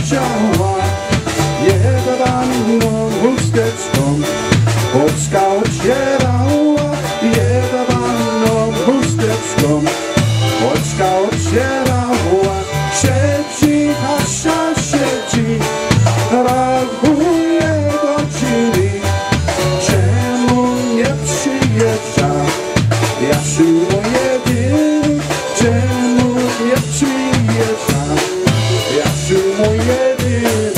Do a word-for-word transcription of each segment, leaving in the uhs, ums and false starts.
leciała jedywaną chusteczką, Polska otwierała jedywaną chusteczką, Polska otwierała sieci, Asia sieci, rachuje godziny, czemu nie przyjeżdża, Jasiu jedyny, czemu nie przyjeżdża, Jasiu mój jedyny.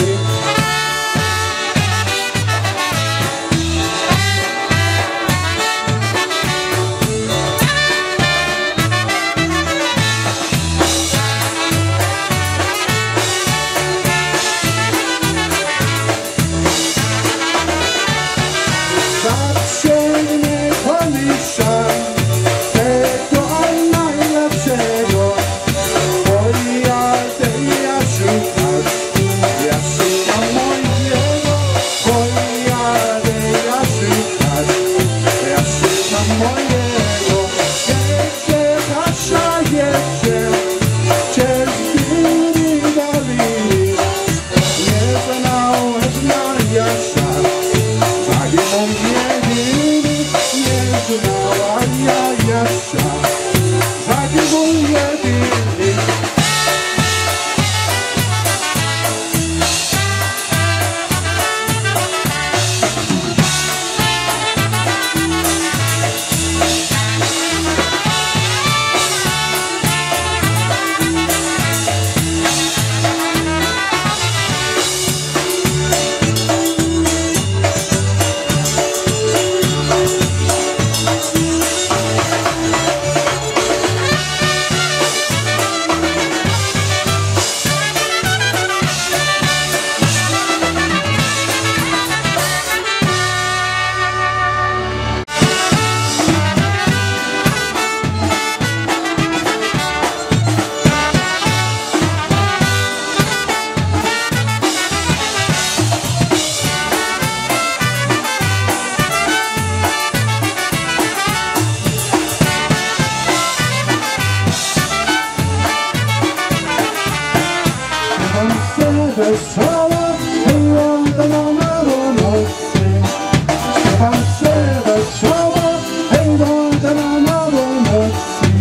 Wesoła, hej, ładna na romocy. Śpiewam se wesoła, hej, ładna na romocy.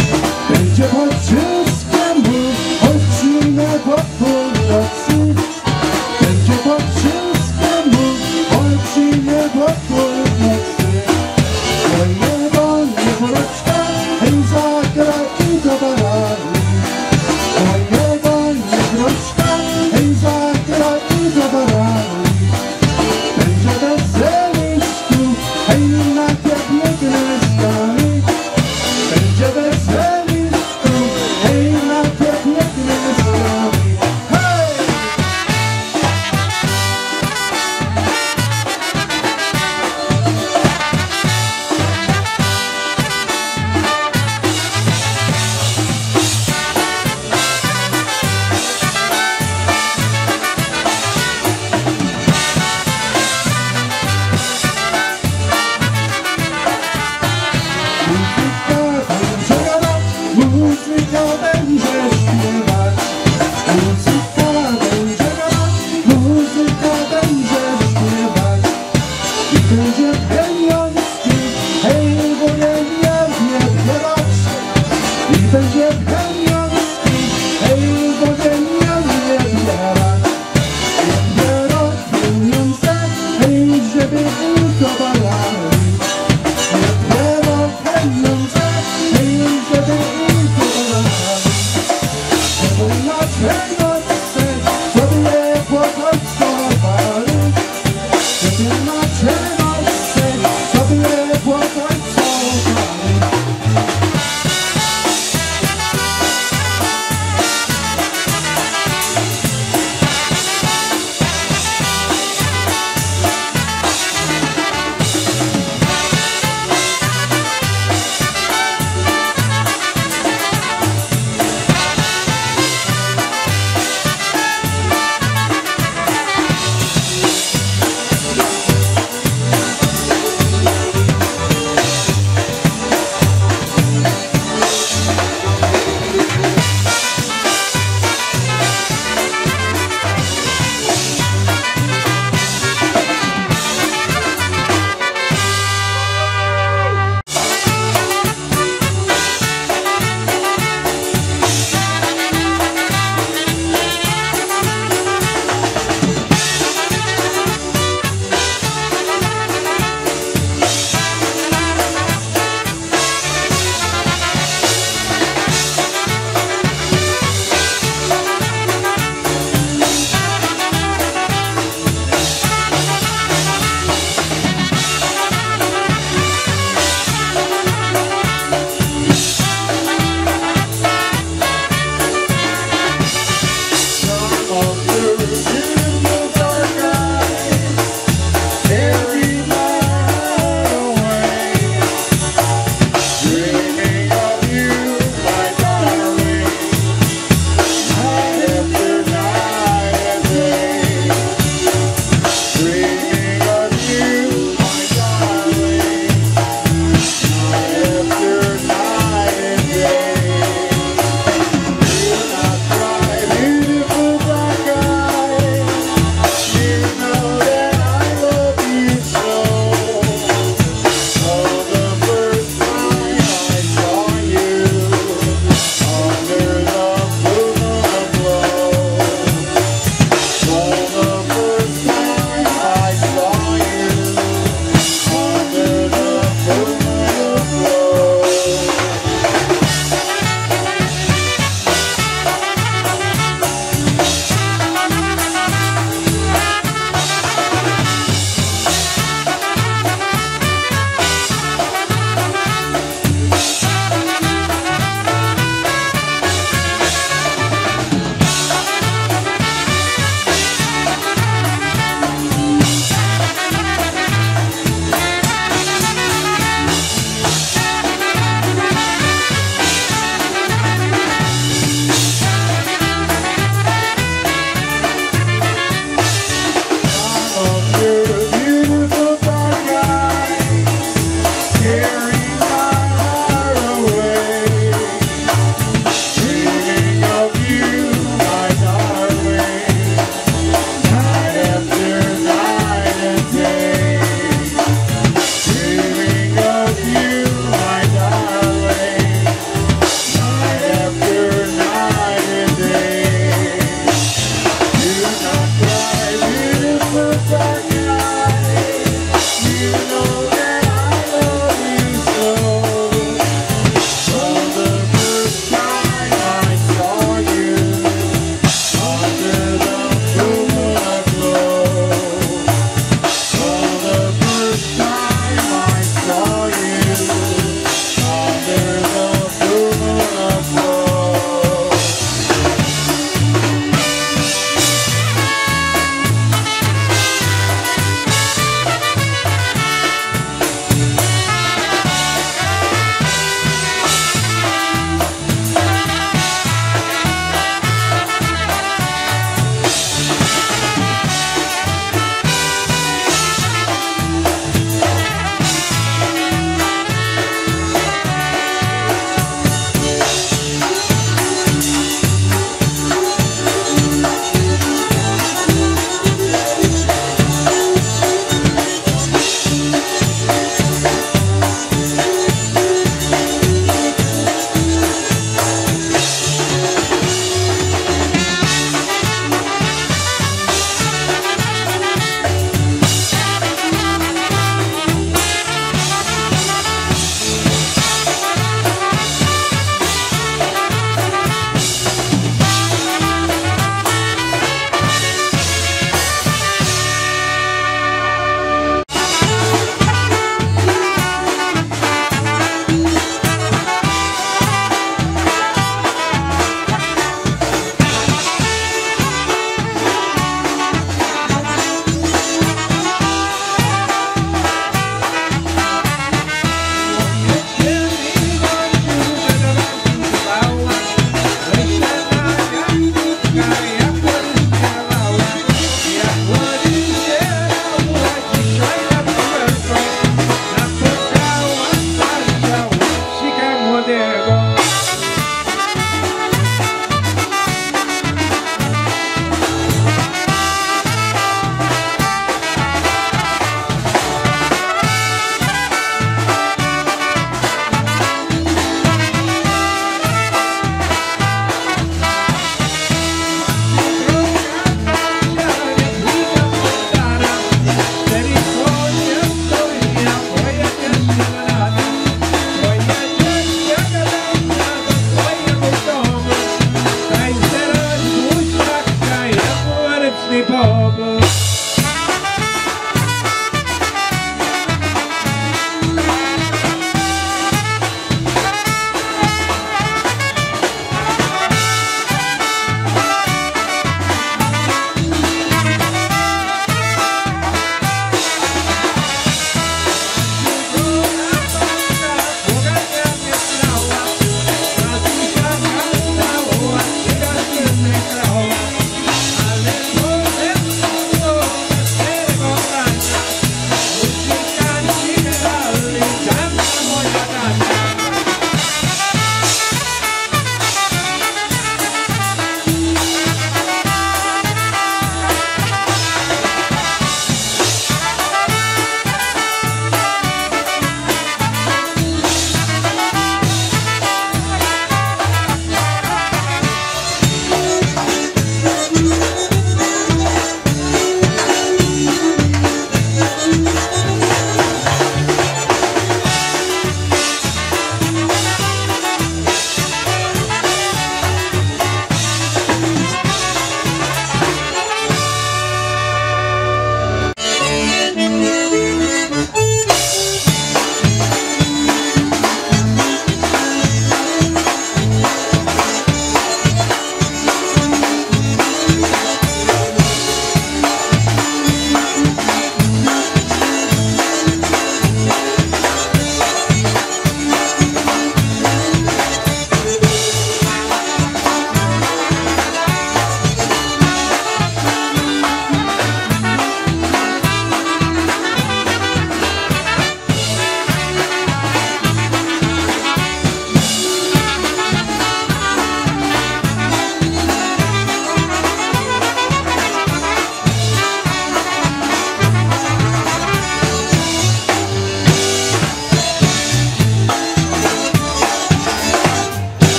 Będzie po wszystkiemu, odcinek po północy. Będzie po wszystkiemu, odcinek po północy. Mojego niewoleczka, hej, zagra i do barani. Mojego niewoleczka, zagra i do barani. Będzie weseliszku, hej, na piękne skali. Będzie weseliszku, hej, na piękne skali. Hej! Muzyka będzie śpiewać, muzyka będzie grać, muzyka będzie śpiewać i będzie pieniążki, hej, bo nie nie zbierać. I będzie pieniążki, hej, bo nie nie zbierać. I biorą pieniądze, hej, żeby im to balali. I biorą pieniądze, hej, żeby im dlaczego chcę sobie potańcować? Dlaczego chcę sobie potańcować?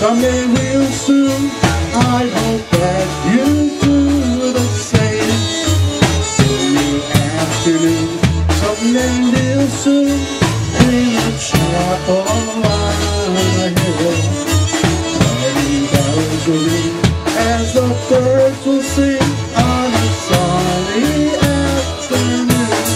someday real soon, I hope that you do the same. In the afternoon, someday real soon, we will chat on the hill. Wedding bells will ring as the birds will sing on a sunny afternoon.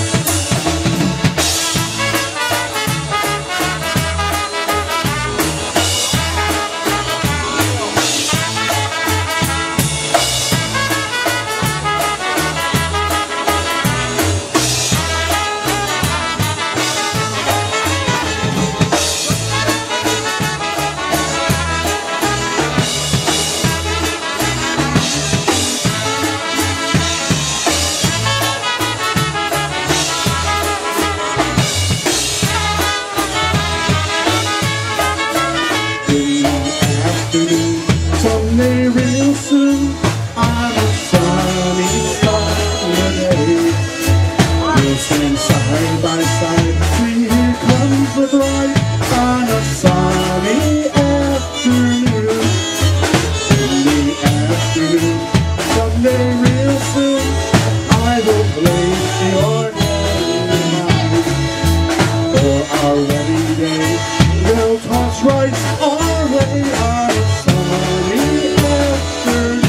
Someday real soon, on a sunny Saturday, we'll stand side by side, see here comes the bride, on a sunny afternoon. In the afternoon, someday real soon, I will place your hand in mine. For our wedding day, we'll toss rice our way on a sunny afternoon.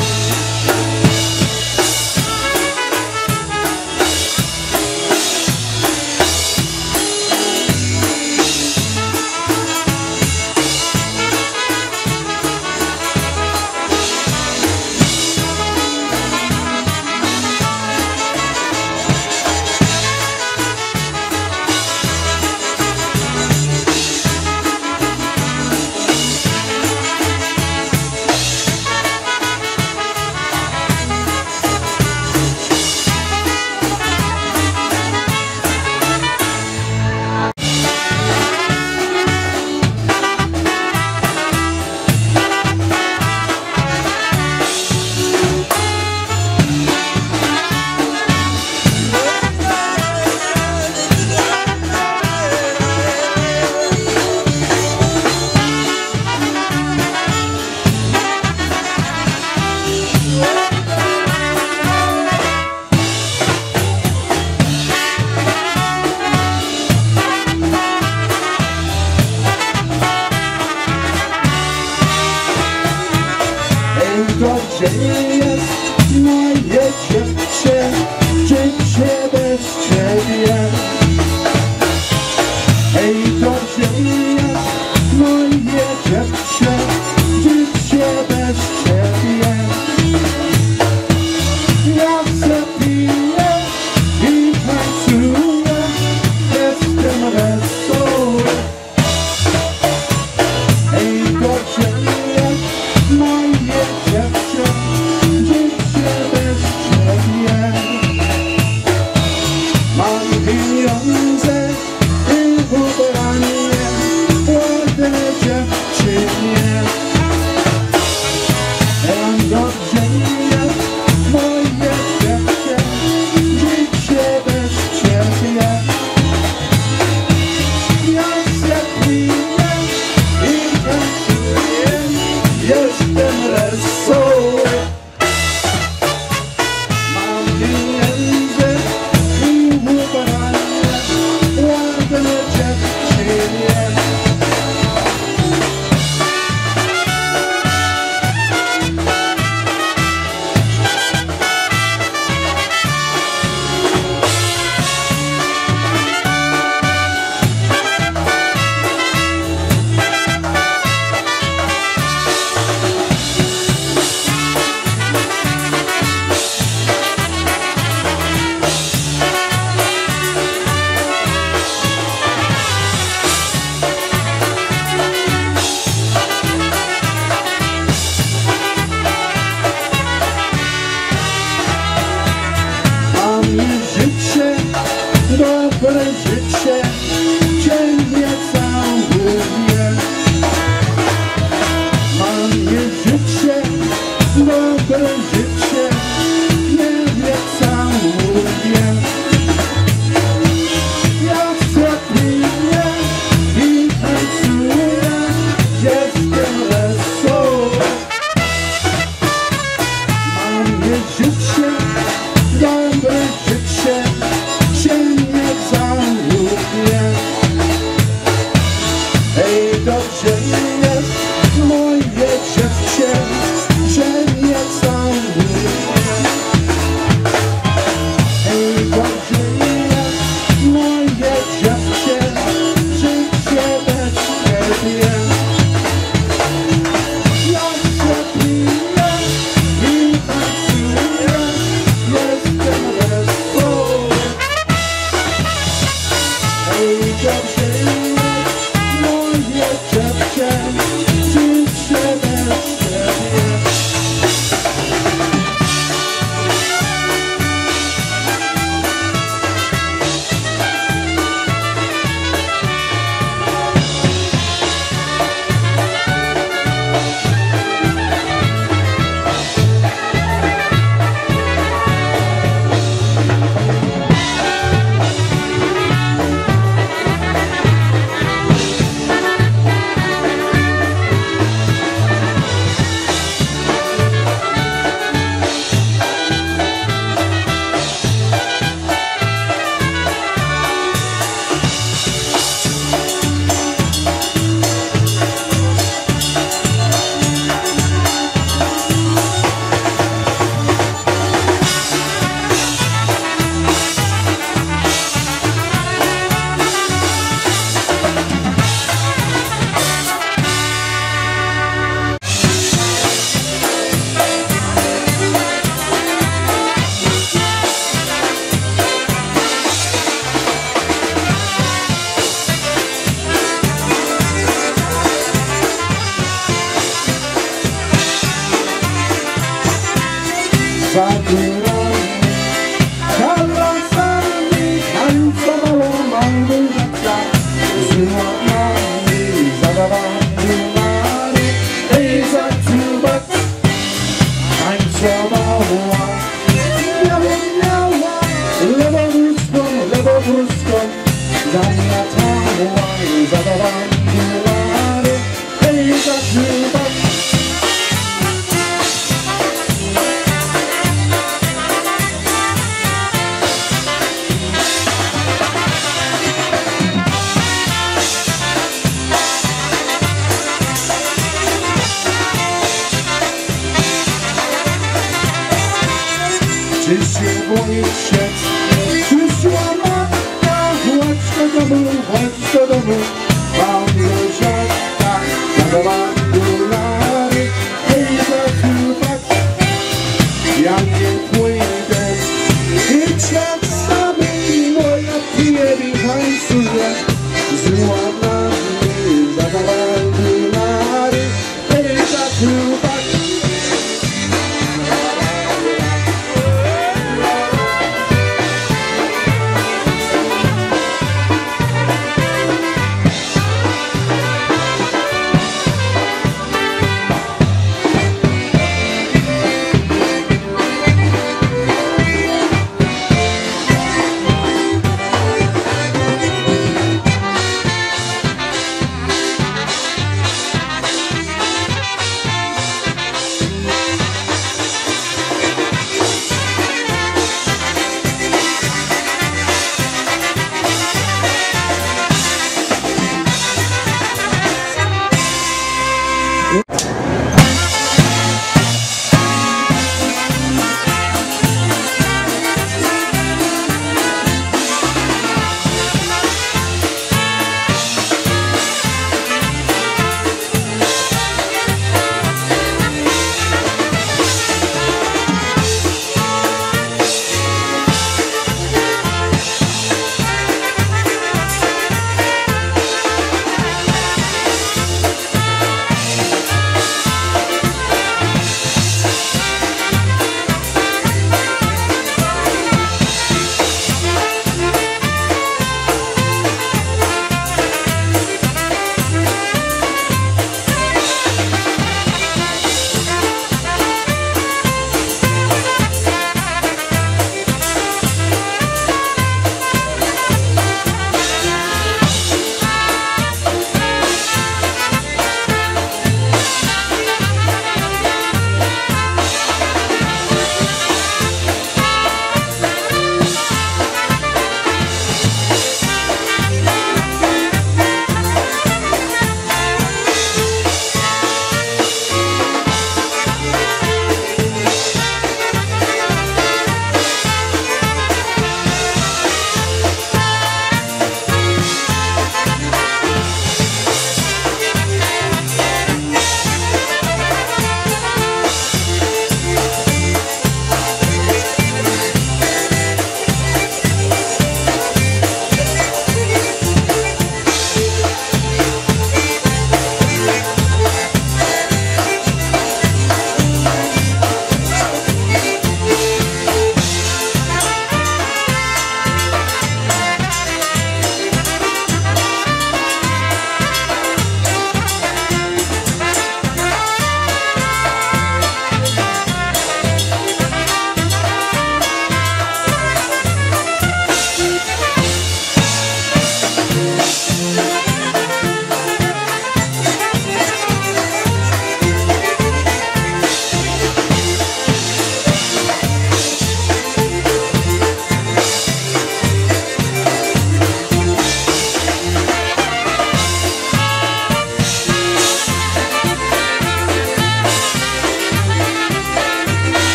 Dobrze jest moje dziewczę, dziewczę bez ciebie. Hej, dobrze jest moje dziewczę, dziewczę bez ciebie. Ja se piję i tańcuję, jestem wesoły. Hej, dobrze jest moje dziewczę, jest moje dziewczę, że nie całuje. Ej, dobrze jest moje dziewczę, życie bez ciebie. Ja się piję i tańcuję, jestem wesoły. Ej, dobrze jest moje dziewczę, życie bez ciebie. Kalasami tańcowało małżonka, żyła nami, zadawali mary. Ej, za tubak tańcowała, miała, miała, lewowróżką, lewowróżką, zamiatała i zadawali mary. Ej, za tubak. Czy się boisz się? Przyszła matka, chodź do domu, chodź do domu. Małżonka, zadawała dolary. Hej, za tubak, ja nie pójdę. Idź jak sami, moja pieri tańcuje. Zła na mnie, zadawała dolary. Hej, za tubak.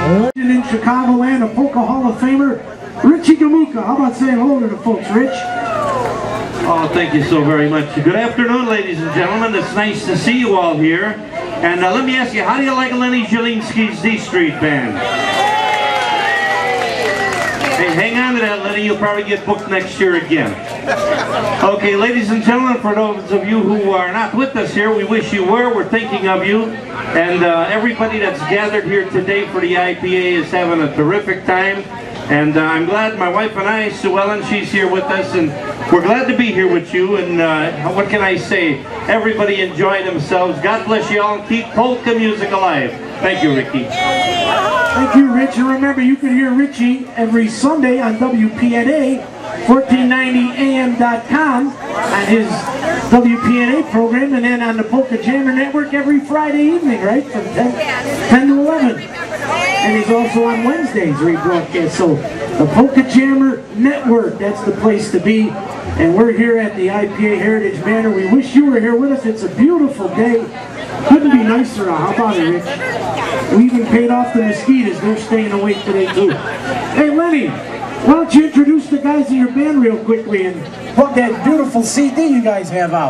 Legend in Chicagoland, a Polka Hall of Famer, Richie Gamuka. How about saying hello to the folks, Rich? Oh, thank you so very much. Good afternoon, ladies and gentlemen. It's nice to see you all here. And uh, let me ask you, how do you like Lenny Zielinski's D Street Band? Hey, hang on to that, Lenny. You'll probably get booked next year again. Okay, ladies and gentlemen, for those of you who are not with us here, we wish you were. We're thinking of you. And uh, everybody that's gathered here today for the I P A is having a terrific time. And uh, I'm glad my wife and I, Sue Ellen, she's here with us, and we're glad to be here with you. And uh, what can I say? Everybody enjoy themselves. God bless you all, and keep polka music alive. Thank you, Ricky. Thank you, Rich. And remember, you can hear Richie every Sunday on W P N A, fourteen ninety A M dot com, on his W P N A program, and then on the Polka Jammer Network every Friday evening, right, from ten to eleven. And he's also on Wednesdays rebroadcast. So the Polka Jammer Network, that's the place to be. And we're here at the I P A Heritage Manor. We wish you were here with us. It's a beautiful day. Couldn't be nicer. How about it, Rich? We even paid off the mosquitoes. They're staying awake today, too. Hey, Lenny, why don't you introduce the guys in your band real quickly and plug that beautiful C D you guys have out.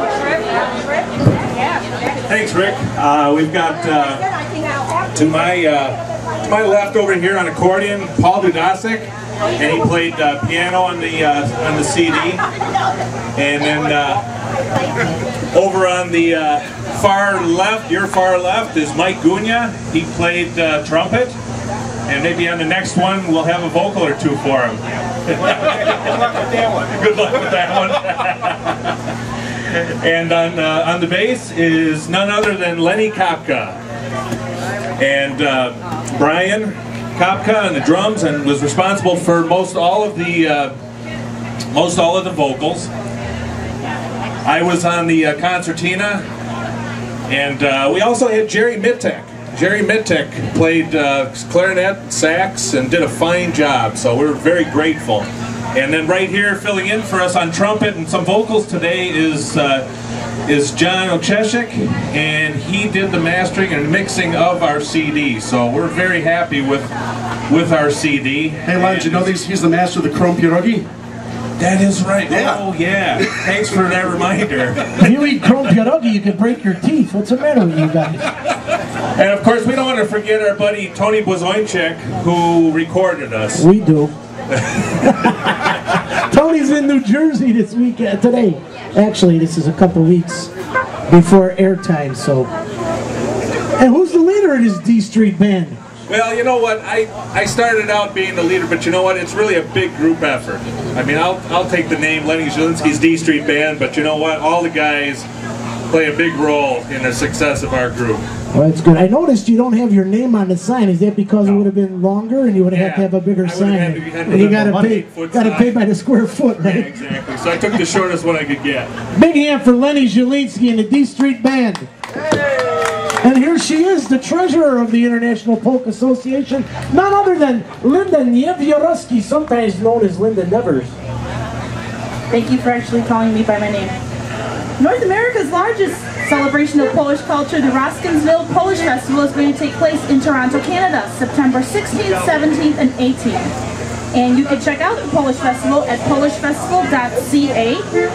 Thanks, Rick. Uh, we've got uh, to my uh, to my left over here on accordion, Paul Dudasik, and he played uh, piano on the uh, on the C D. And then uh, over on the uh, far left, your far left, is Mike Gunya. He played uh, trumpet. And maybe on the next one we'll have a vocal or two for him. Good luck with that one. Good luck with that one. And on, uh, on the bass is none other than Lenny Kopka. And uh, Brian Kopka on the drums, and was responsible for most all of the uh, most all of the vocals. I was on the uh, concertina, and uh, we also had Jerry Mittek. Jerry Mittek played uh, clarinet, sax, and did a fine job, so we're very grateful. And then right here, filling in for us on trumpet and some vocals today is uh, is John Ocheshik, and he did the mastering and mixing of our C D. So we're very happy with with our C D. Hey, Lon, did you know these, he's the master of the Chrome pierogi? That is right. Yeah. Oh, yeah. Thanks for that reminder. If you eat Chrome pierogi, you can break your teeth. What's the matter with you guys? And of course, we don't want to forget our buddy Tony Bozoinchik, who recorded us. We do. Tony's in New Jersey this week, uh, today. Actually, this is a couple weeks before airtime, so. And who's the leader of this D Street Band? Well, you know what? I, I started out being the leader, but you know what? It's really a big group effort. I mean, I'll, I'll take the name Lenny Zielinski's D Street Band, but you know what? All the guys play a big role in the success of our group. Well, that's good. I noticed you don't have your name on the sign. Is that because it would have been longer and you would have Yeah. had to have a bigger I would have sign? had to- had to and you have got to a pay, eight-foot got to sign. pay by the square foot, right? Yeah, exactly. So I took the shortest one I could get. Big hand for Lenny Zielinski and the D Street Band. And here she is, the treasurer of the International Polka Association, none other than Linda Niewiorowski, sometimes known as Linda Nevers. Thank you for actually calling me by my name. North America's largest celebration of Polish culture, the Roskinsville Polish Festival, is going to take place in Toronto, Canada, September sixteenth, seventeenth, and eighteenth. And you can check out the Polish Festival at polish festival dot c a.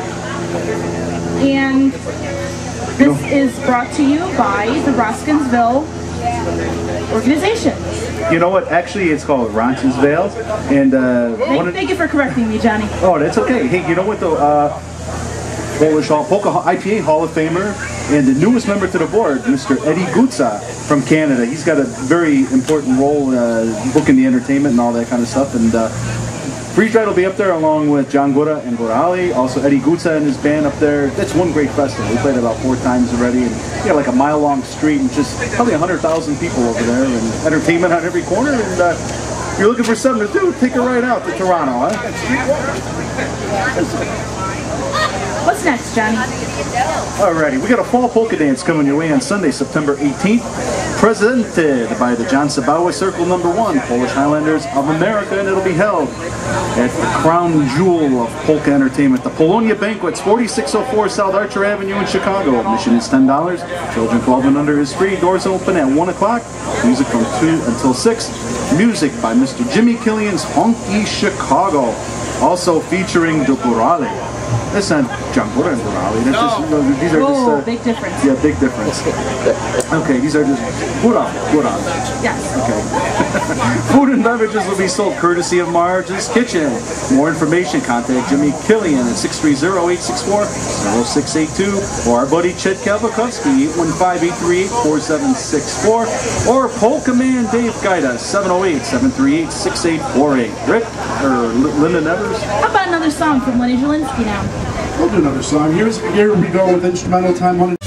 And this is brought to you by the Roskinsville organization. You know what? Actually, it's called Roskinsvale, and uh, Thank, one of, thank you for correcting me, Johnny. oh, that's okay. Hey, you know what though? Uh, Polish Hall, Polka I P A Hall of Famer, and the newest member to the board, Mister Eddie Gutza from Canada. He's got a very important role uh, booking the entertainment and all that kind of stuff. And uh, Freeze Ride will be up there along with John Gura and Gorali. Also Eddie Gutza and his band up there. That's one great festival. We played about four times already, and yeah, like a mile long street and just probably a hundred thousand people over there, and entertainment on every corner. And uh, if you're looking for something to do, take a ride out to Toronto, huh? What's next, Johnny? Alrighty, we got a fall polka dance coming your way on Sunday, September eighteenth, presented by the John Sabawa Circle Number One, Polish Highlanders of America, and it'll be held at the crown jewel of polka entertainment, the Polonia Banquets, forty-six oh four South Archer Avenue in Chicago. Admission is ten dollars. Children twelve and under is free. Doors open at one o'clock. Music from two until six. Music by Mister Jimmy Killian's Honky Chicago. Also featuring the Burale. That's not John Buddha and Burale. That's just, you know, these are Whoa, just uh, big difference. Yeah, big difference. Okay, these are just Buddha, Buddha. Yes. Okay. Food and beverages will be sold courtesy of Marge's Kitchen. More information, contact Jimmy Killian at six three zero, eight six four, zero six eight two or our buddy Chet Kalvakovsky, eight one five, eight three eight, four seven six four, or Polka Man Dave Gaida, seven oh eight, seven three eight, six eight four eight. Rick, or Linda Nevers? How about another song from Lenny Zielinski now? We'll do another song. Here's, here we go with instrumental time. one.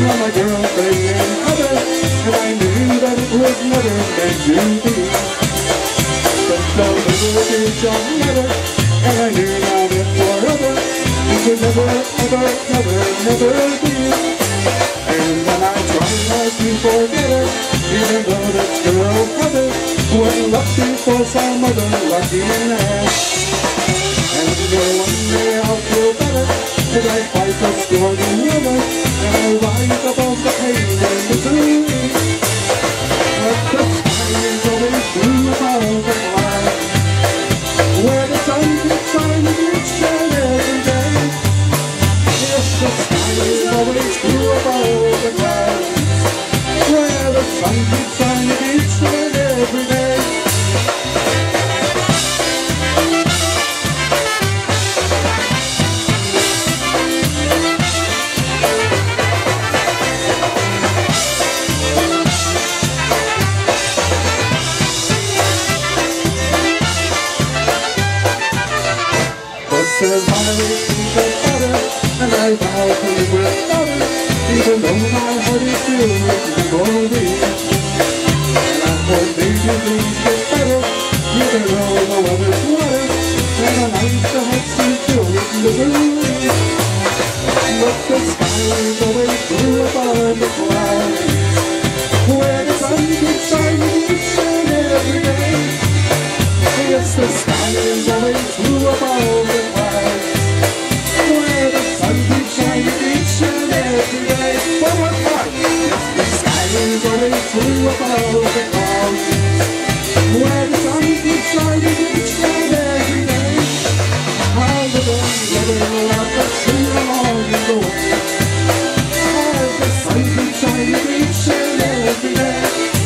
saw my girlfriend named Heather, and I knew that it was never meant to be. But the little bitch on Heather, and I knew now that forever it would never, ever, never, never be. And when I tried hard to forget her, even though this girl Heather wasn't lucky for some other lucky man. And then one day I'll feel better as I fight the stormy weather, and I rise above the pain and misery. But the sky is always blue above the clouds, where the sun keeps shining each and every day. Yes, the sky is always blue above the clouds, where the sun keeps shining each and every day. Says I will keep it better, and I vow to live without it, even though my heart is filled with memory. And I hope maybe things get better, even though the weather's wetter, and the nights the hearts seem filled with misery. But the sky is always blue above the clouds, where the sun keeps shining each and every day. Yes, the sky is always blue above the clouds, where the sun keeps shining each and every day. One more time. Yes, the sky is always blue above the clouds, where the sun keeps shining each and every day. I'll live on, living out the tree along the way, as the sun keeps shining each and every day.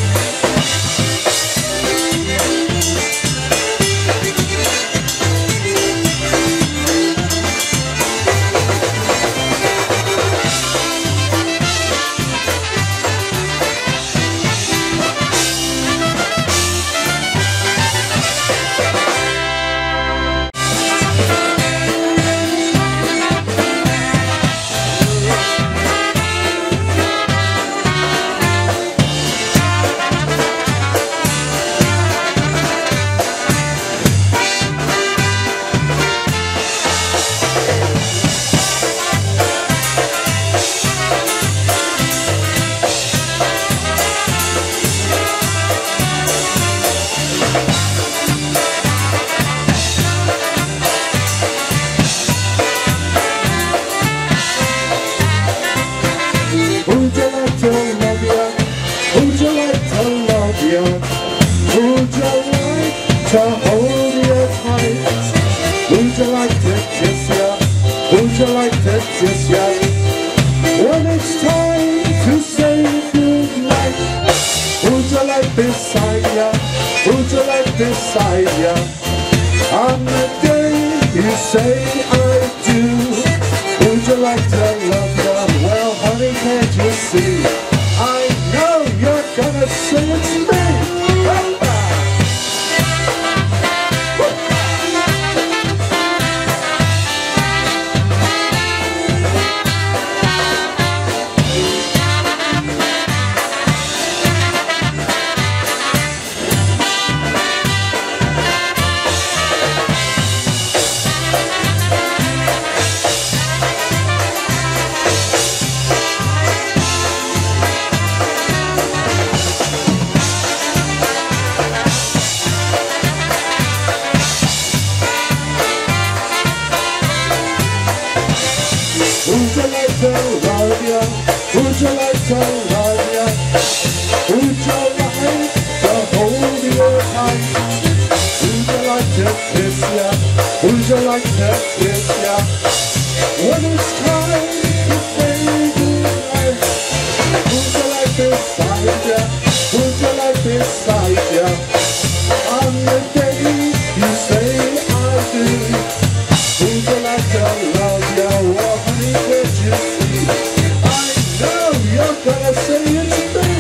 To hold you tight, would you like to kiss ya? Would you like to kiss ya? When it's time to say goodnight, would you like beside ya? Would you like beside ya? On the day you say I do, would you like to love ya? Well, honey, can't you see? I know you're gonna say it's me. Would you like to love ya? Would you like to love ya? Would you like to hold you tight? Would you like to kiss ya? Would you like to kiss ya? When it's time to say goodnight, would you like beside ya? Would you like beside ya? On the day you say I do, would you like to love ya? Well, honey, can't you see? I know you're gonna say it's me.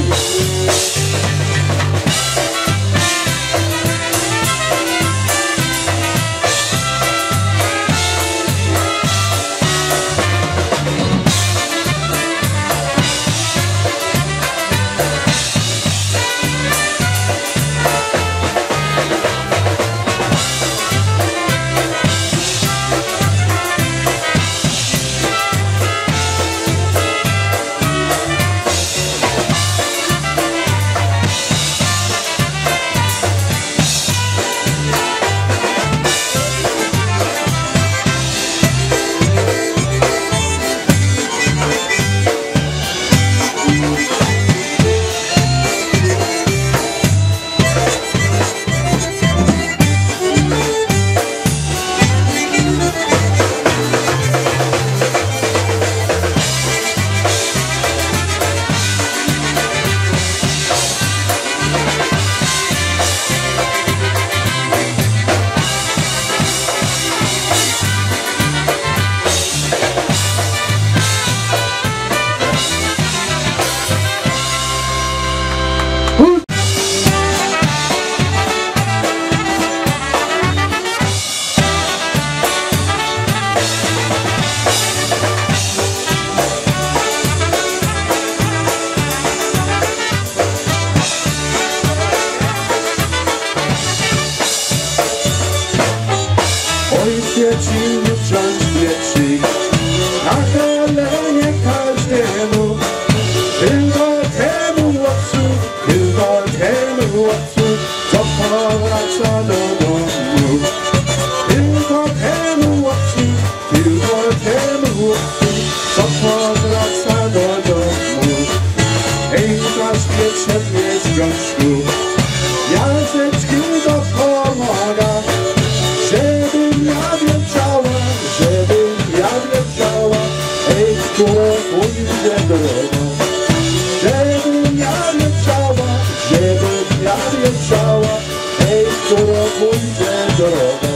chłopcu, co powraca do domu. Tylko temu chłopcu, tylko temu chłopcu, co powraca do domu. Ej, klaszkie przednie związku, Jaceczki dopomaga, żebym ja wiedziała, żebym ja wiedziała, ej, która pójdzie drogą. Żebym ja wiedziała, żebym ja wiedziała, ej, która pójdzie drogą.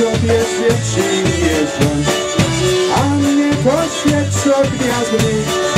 Świeci jeżdżą, a mnie to świecą gwiazdy.